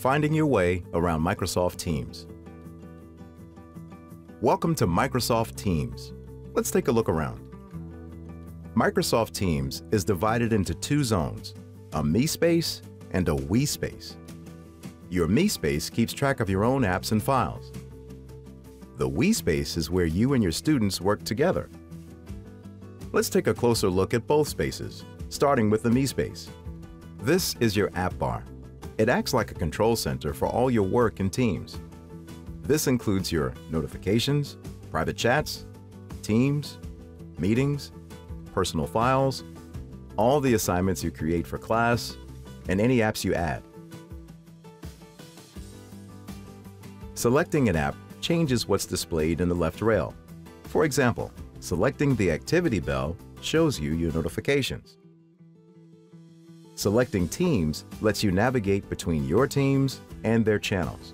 finding your way around Microsoft Teams. Welcome to Microsoft Teams. Let's take a look around. Microsoft Teams is divided into two zones, a Me space and a We space. Your Me space keeps track of your own apps and files. The We space is where you and your students work together. Let's take a closer look at both spaces, starting with the Me space. This is your app bar. It acts like a control center for all your work in Teams. This includes your notifications, private chats, Teams, meetings, personal files, all the assignments you create for class, and any apps you add. Selecting an app changes what's displayed in the left rail. For example, selecting the activity bell shows you your notifications. Selecting Teams lets you navigate between your teams and their channels.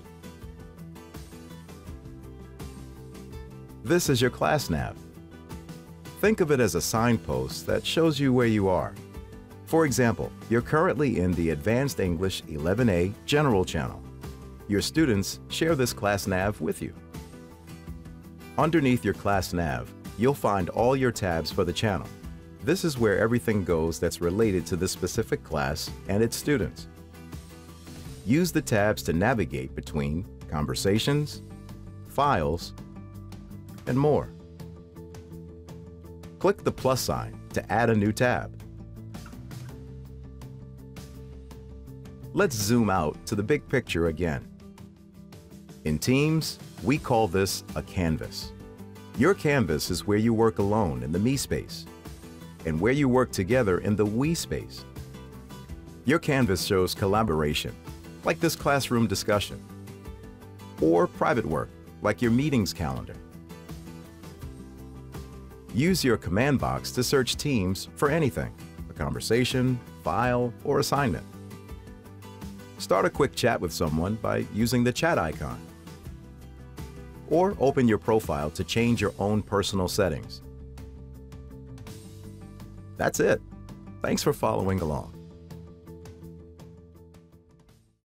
This is your class nav. Think of it as a signpost that shows you where you are. For example, you're currently in the Advanced English 11A General channel. Your students share this class nav with you. Underneath your class nav, you'll find all your tabs for the channel. This is where everything goes that's related to this specific class and its students. Use the tabs to navigate between conversations, files, and more. Click the plus sign to add a new tab. Let's zoom out to the big picture again. In Teams, we call this a canvas. Your canvas is where you work alone in the Me space, and where you work together in the We space. Your canvas shows collaboration, like this classroom discussion, or private work, like your meetings calendar. Use your command box to search Teams for anything, a conversation, file, or assignment. Start a quick chat with someone by using the chat icon, or open your profile to change your own personal settings. That's it. Thanks for following along.